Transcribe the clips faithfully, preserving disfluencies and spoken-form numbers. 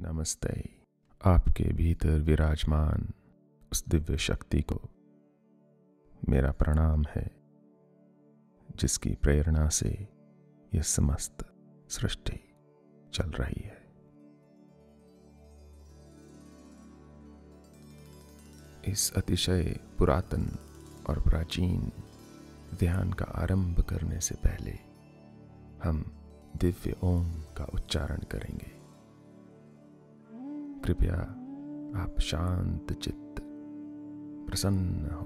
नमस्ते। आपके भीतर विराजमान उस दिव्य शक्ति को मेरा प्रणाम है, जिसकी प्रेरणा से यह समस्त सृष्टि चल रही है। इस अतिशय पुरातन और प्राचीन ध्यान का आरंभ करने से पहले हम दिव्य ओम का उच्चारण करेंगे। कृपया आप शांत चित्त, प्रसन्न हो,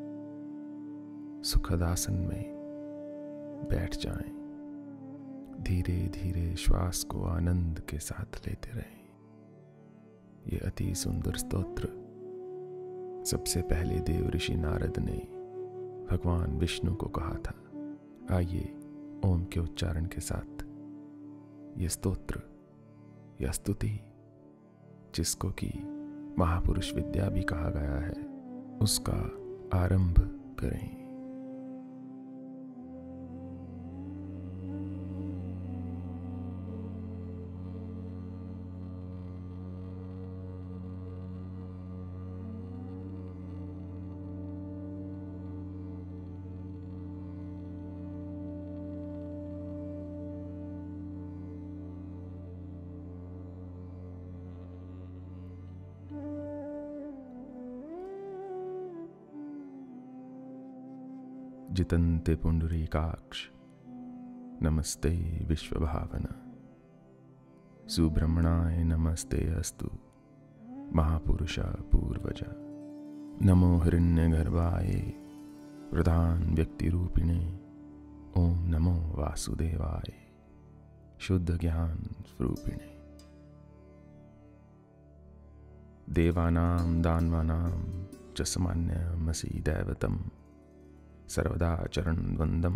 सुखद आसन में बैठ जाएं। धीरे धीरे श्वास को आनंद के साथ लेते रहें। ये अति सुंदर स्तोत्र सबसे पहले देवऋषि नारद ने भगवान विष्णु को कहा था। आइए ओम के उच्चारण के साथ ये स्तोत्र या स्तुति, जिसको कि महापुरुष विद्या भी कहा गया है, उसका आरंभ करें। जितन्ते पुंडरीकाक्ष नमस्ते विश्वभावना, सुब्रह्मणाय नमस्ते अस्तु महापुरुषा पूर्वज, नमो हिरण्यगर्भाय प्रधान व्यक्ति रूपिणे, ओम नमो वासुदेवाय शुद्ध ज्ञान स्वरूपिणे। देवानां दानवानां च सामान्यमसि दैवतम् सर्वदा चरणवन्दं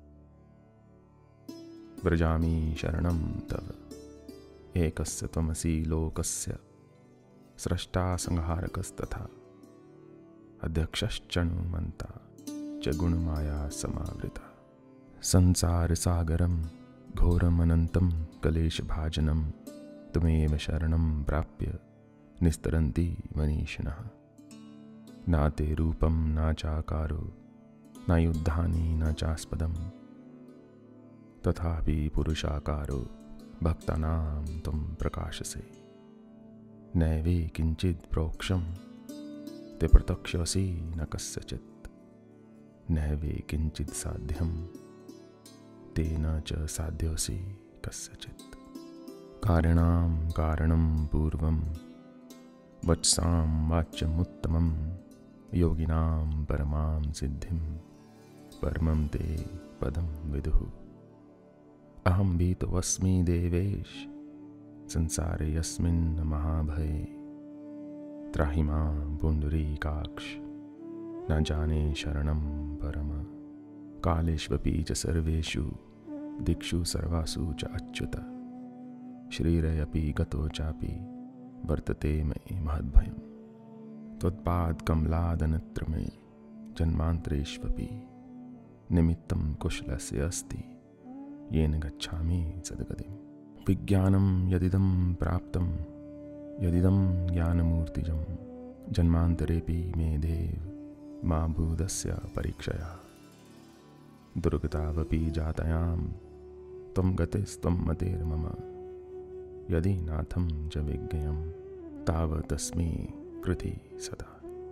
व्रजामि शरणं तव। एकस्य त्वमसि लोकस्य स्रष्टा संहारकस्तथा अध्यक्षश्चनुमन्ता च गुणमाया समावृता। संसारसागरं घोरमनन्तं क्लेशभाजनं त्वमेव शरणं प्राप्य निस्तरन्ति मनीषिणः। नाते रूपं न चाकारो न युद्धानि न चास्पदं, तथापि पुरुषाकारो भक्तानां त्वं प्रकाशसे। नैवे किंचित् प्रोक्षं ते प्रत्यक्षोऽसि न कस्यचित्, नैवे किंचित् साध्यं ते न च साध्योऽसि कस्यचित्। कारिणां कारणं पूर्वं वत्सां वाच्यमुत्तमं, योगिनां परमां सिद्धिं परमं ते पदं विदुः। अहं भीतोऽस्मि देवेश संसारे यस्मिन् महाभये, त्राहि मां पुंडरीकाक्ष न जाने शरणं परम। कालेष्वपि च सर्वेषु दिक्षु सर्वासु च अच्युत, श्रीरयपि गतो चापि वर्तते मे महद्भयम्। त्वत्पाद कमलादनत्र मे जन्मान्तरेष्वपि निमित्तं कुशलस्य अस्ति, येन गच्छामि सद्गतिम्। विज्ञानं यदिदं प्राप्तं यदिदं ज्ञानमूर्तिजं, जन्मान्तरेऽपि मे देव मा भूदस्य परीक्षया। दुर्गतावपि जातायां त्वं गतिस्त्वं मतिर्मम, यदि नाथं च विज्ञेयं तावतस्मि कृति सदा।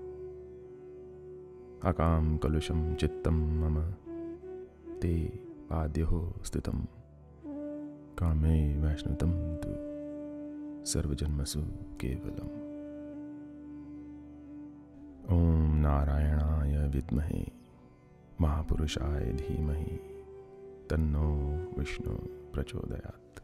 अकाम कलुषं चित्तं मम ते पाद्योः स्थितं, कामे वैष्णुतं तु सर्वजन्मसु केवलम्। ओम नारायणाय विद्महे महापुरुषाय धीमहि, तन्नो विष्णु प्रचोदयात्।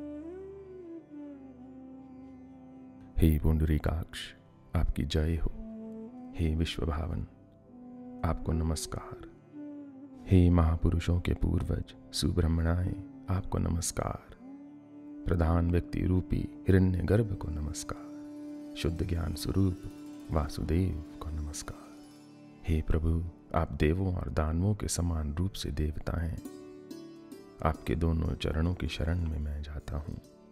हे पुंडरीकाक्ष, आपकी जय हो। हे विश्वभावन, आपको नमस्कार। हे महापुरुषों के पूर्वज सुब्रह्मणाय, आपको नमस्कार। प्रधान व्यक्ति रूपी हिरण्यगर्भ को नमस्कार। शुद्ध ज्ञान स्वरूप वासुदेव को नमस्कार। हे प्रभु, आप देवों और दानवों के समान रूप से देवता हैं। आपके दोनों चरणों की शरण में मैं जाता हूँ।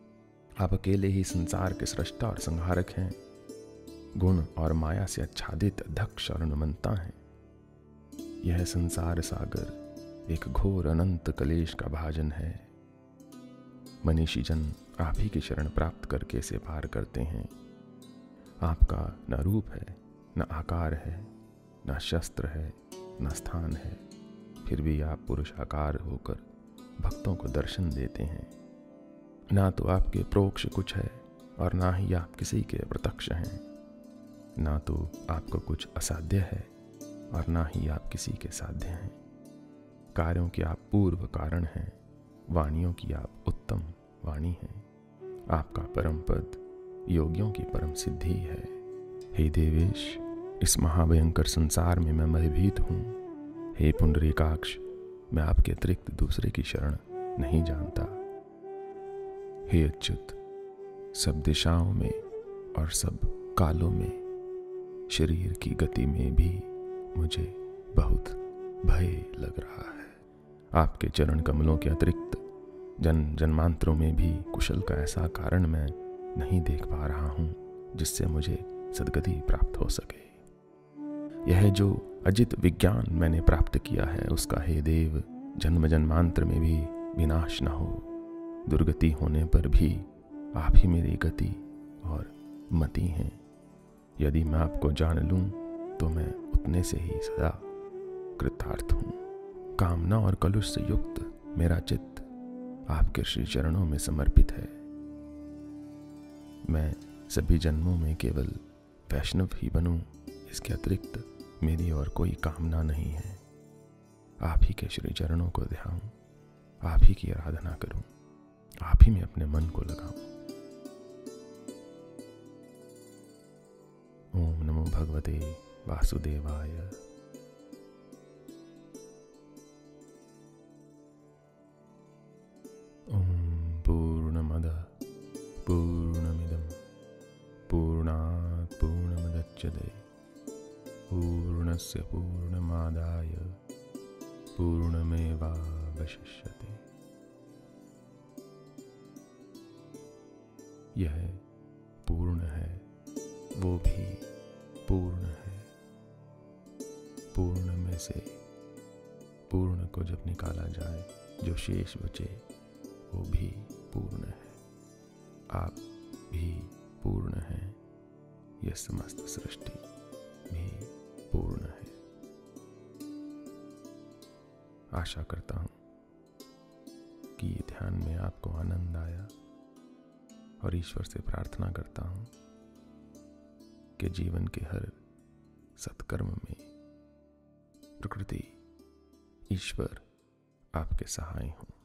आप अकेले ही संसार के सृष्टा और संहारक हैं। गुण और माया से आच्छादित दक्ष और अनुमंता हैं। यह संसार सागर एक घोर अनंत कलेश का भाजन है। मनीषी जन आप ही की शरण प्राप्त करके इसे पार करते हैं। आपका न रूप है, न आकार है, न शस्त्र है, न स्थान है, फिर भी आप पुरुष आकार होकर भक्तों को दर्शन देते हैं। ना तो आपके प्रोक्ष कुछ है और ना ही आप किसी के प्रत्यक्ष हैं। ना तो आपको कुछ असाध्य है और ना ही आप किसी के साध्य हैं। कार्यों के आप पूर्व कारण हैं, वाणियों की आप उत्तम वाणी हैं। आपका परम पद योगियों की परम सिद्धि है। हे देवेश, इस महाभयंकर संसार में मैं भयभीत हूँ। हे पुंडरीकाक्ष, मैं आपके अतिरिक्त दूसरे की शरण नहीं जानता। हे अच्युत, सब दिशाओं में और सब कालों में शरीर की गति में भी मुझे बहुत भय लग रहा है। आपके चरण कमलों के अतिरिक्त जन जन्मांतरों में भी कुशल का ऐसा कारण मैं नहीं देख पा रहा हूँ जिससे मुझे सद्गति प्राप्त हो सके। यह जो अजित विज्ञान मैंने प्राप्त किया है उसका हे देव जन्म जन्मांतर में भी विनाश न हो। दुर्गति होने पर भी आप ही मेरी गति और मति हैं। यदि मैं आपको जान लूं तो मैं उतने से ही सदा कृतार्थ हूँ। कामना और कलुष से युक्त मेरा चित्त आपके श्री चरणों में समर्पित है। मैं सभी जन्मों में केवल वैष्णव ही बनूं, इसके अतिरिक्त मेरी और कोई कामना नहीं है। आप ही के श्री चरणों को ध्याऊं, आप ही की आराधना करूं, आप ही में अपने मन को लगाऊं। ओम नमो भगवते वासुदेवाय। ओम पूर्णमदः पूर्णमिदं पूर्णात् पूर्णमुदच्यते पूर्णस्य पूर्णमादाय पूर्णमेवावशिष्यते। यह पूर्ण है, वो भी पूर्ण है। पूर्ण में से पूर्ण को जब निकाला जाए, जो शेष बचे वो भी पूर्ण है। आप भी पूर्ण हैं, यह समस्त सृष्टि भी पूर्ण है। आशा करता हूं कि ये ध्यान में आपको आनंद आया और ईश्वर से प्रार्थना करता हूं कि जीवन के हर सत्कर्म में प्रकृति, ईश्वर आपके सहाय हों।